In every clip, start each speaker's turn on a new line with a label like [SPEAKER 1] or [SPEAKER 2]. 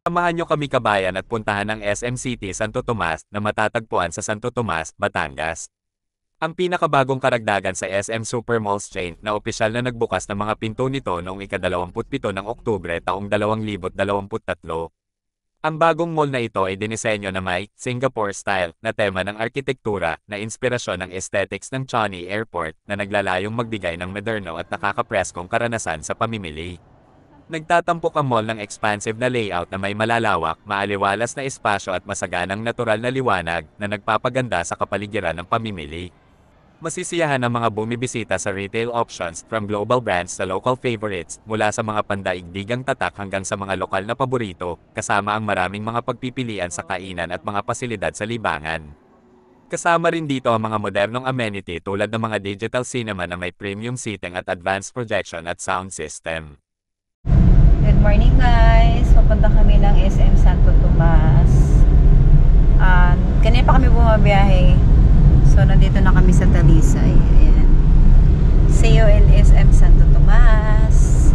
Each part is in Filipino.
[SPEAKER 1] Samahan niyo kami kabayan at puntahan ang SM City Santo Tomas na matatagpuan sa Santo Tomas, Batangas. Ang pinakabagong karagdagan sa SM Supermalls chain na opisyal na nagbukas ng mga pinto nito noong ika-27 ng Oktubre taong 2023. Ang bagong mall na ito ay dinisenyo na may Singapore style na tema ng arkitektura na inspirasyon ng aesthetics ng Changi Airport na naglalayong magbigay ng moderno at nakakapreskong karanasan sa pamimili. Nagtatampok ang mall ng expansive na layout na may malalawak, maaliwalas na espasyo at masaganang natural na liwanag na nagpapaganda sa kapaligiran ng pamimili. Masisiyahan ang mga bumibisita sa retail options from global brands sa local favorites mula sa mga pandaigdigang tatak hanggang sa mga lokal na paborito, kasama ang maraming mga pagpipilian sa kainan at mga pasilidad sa libangan. Kasama rin dito ang mga modernong amenity tulad ng mga digital cinema na may premium seating at advanced projection at sound system.
[SPEAKER 2] Good morning guys! Papunta kami ng SM Santo Tomas. Kanina pa kami bumabiyahe. So nandito na kami sa Talisay. Ayan. See you in SM Santo Tomas.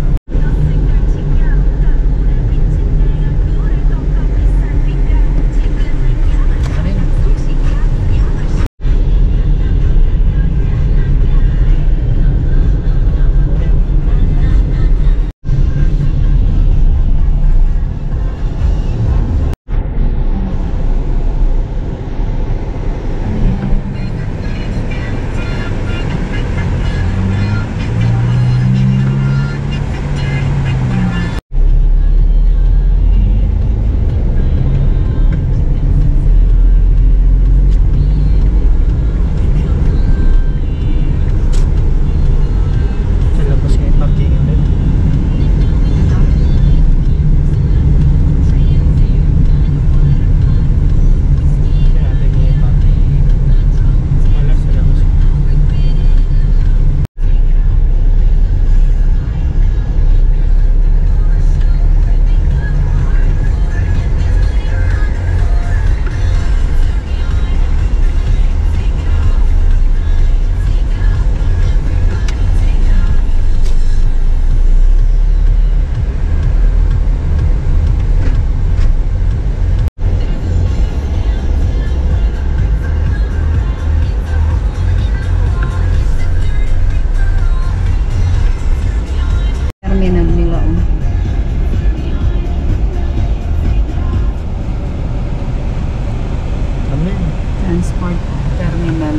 [SPEAKER 2] Transport terminal.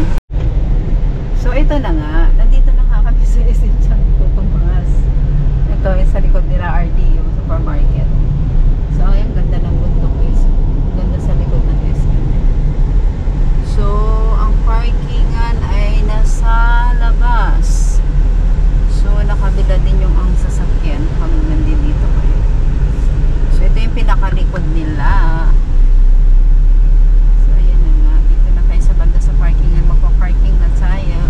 [SPEAKER 2] So ito na nga, nandito na nga kami sa SM Santo Tomas. Ito yung sa likod nila RD, yung supermarket. So ang ganda ng bundok is ganda sa likod ng SM. So ang parkingan ay nasa labas. So nakabila din yung ang sasakyan pag nandito kayo. So ito yung pinakalikod nila. Parkingan, magpa-parking na tayo.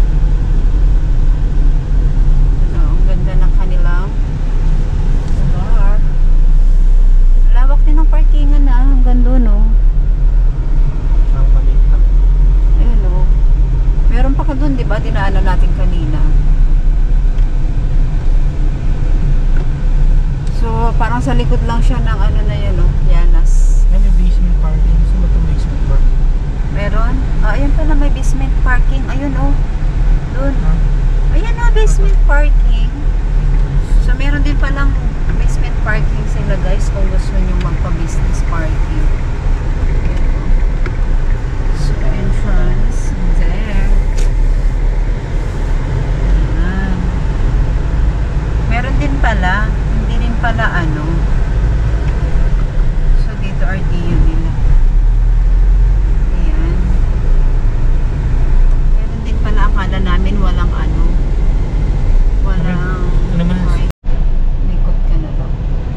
[SPEAKER 2] Ang ganda ng kanilang lugar. Lawak din ng parkingan na. Ang ganda, no?
[SPEAKER 3] Ang maliit na.
[SPEAKER 2] Ayun, no? Meron pa ka dun, di ba? Dinaanan natin kanina. So, parang sa likod lang siya ng ano na yun, no? Yanas.
[SPEAKER 3] May basement parking. Gusto mo itong basement parking?
[SPEAKER 2] Meron? Ayan pala, may basement parking. Ayun, oh. Doon. Ayan, oh, basement parking. So, meron din palang basement parking sila, guys, kung gusto nyo magpa-business parking. So, entrance. There. Ayan. Meron din pala. Hindi rin pala, ano. So, dito RDU nila. Akala namin walang ano, walang
[SPEAKER 3] ano man,
[SPEAKER 2] likod ka na lang.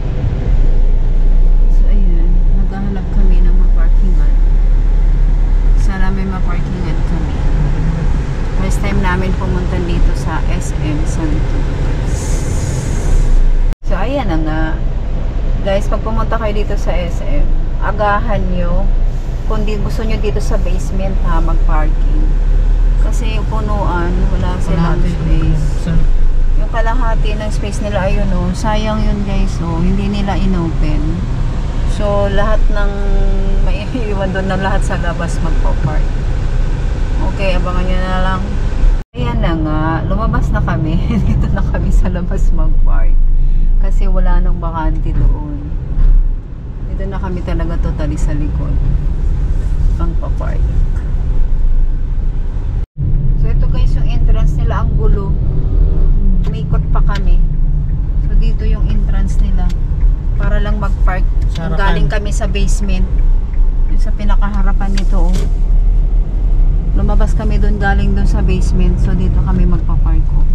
[SPEAKER 2] So ayun, naghahanap kami ng maparkingan. Sana may maparkingan kami. First time namin pumunta dito sa SM Santo Tomas. So ayan na nga guys, pag pumunta kayo dito sa SM, agahan nyo kung di gusto nyo dito sa basement ha, magparking. Kasi yung punuan, wala silang space. Yung kalahati ng space nila, ayun o, sayang yun guys o, hindi nila inopen. So, lahat ng may iwan doon na lahat sa labas magpa-park. Okay, abangan nyo na lang. Ayan na nga, lumabas na kami. Dito na kami sa labas mag-park. Kasi wala nang bakante doon. Dito na kami talaga totally sa likod. Pang-park. So, ito guys, yung entrance nila, ang gulo. Umikot pa kami. So, dito yung entrance nila. Para lang mag-park.
[SPEAKER 3] Sarapan.
[SPEAKER 2] Galing kami sa basement. Yung sa pinakaharapan nito, oh. Lumabas kami doon, galing doon sa basement. So, dito kami magpa-park, oh.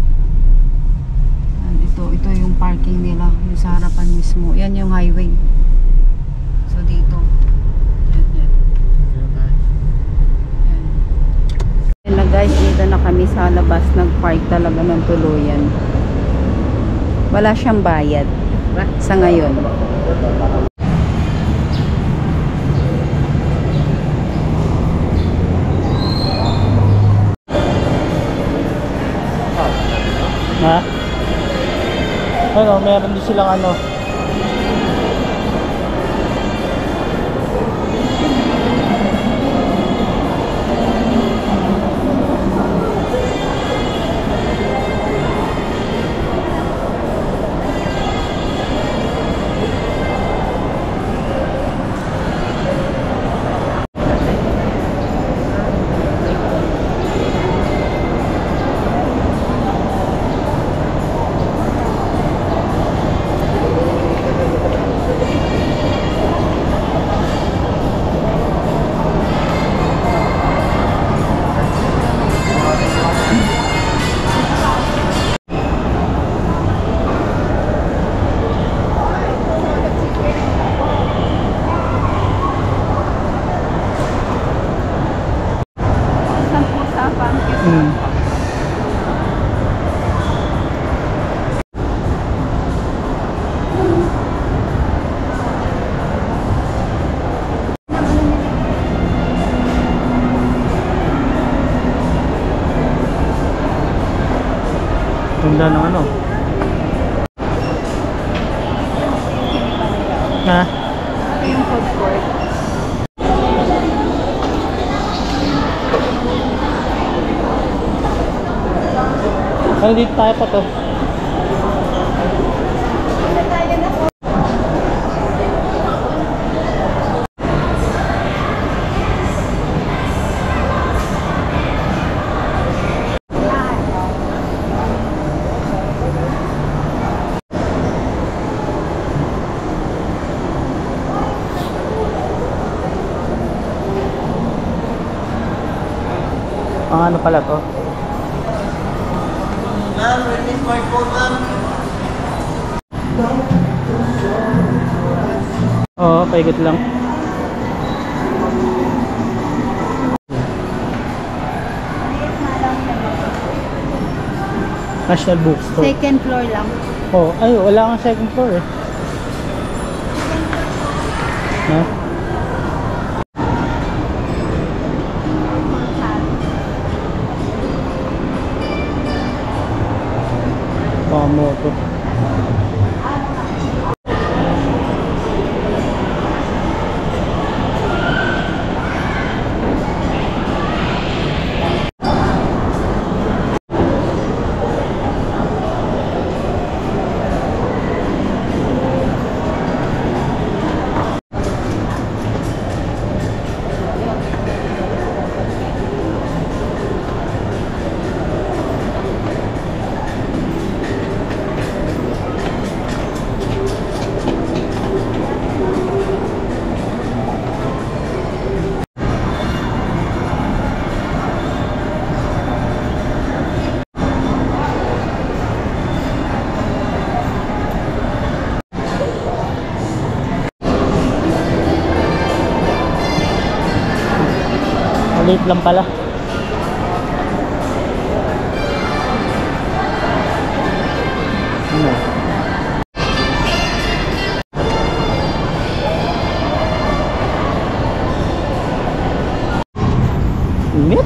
[SPEAKER 2] Yan, ito yung parking nila. Yung sa harapan mismo. Yan yung highway. So, dito. Yan. Yan na guys, dito na kami sa labas. Nag-park talaga ng tuluyan. Wala siyang bayad. Sa ngayon.
[SPEAKER 3] Ha? Ano, meron din silang ano. Ganda ng ano. Ha?
[SPEAKER 2] Ito yung food court.
[SPEAKER 3] Ano dito tayo pa to? Ang ano pala to?
[SPEAKER 4] Ma'am, ready smartphone, ma'am.
[SPEAKER 3] Oo, paikot lang. National Bookstore.
[SPEAKER 2] Second floor lang.
[SPEAKER 3] Oh, ay, wala kang second floor eh. Ha? Moto. Maliit lang pala. Ano? Init?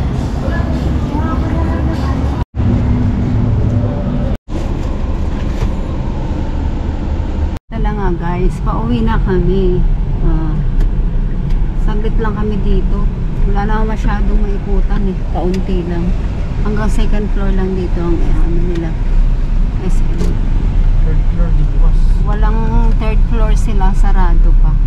[SPEAKER 2] Ito lang nga guys, pauwi na kami. Saglit lang kami dito. Wala na masyadong maikutan eh. Kaunti lang. Hanggang second floor lang dito ang ano nila. SM.
[SPEAKER 3] Third floor di bukas.
[SPEAKER 2] Walang third floor sila, sarado pa.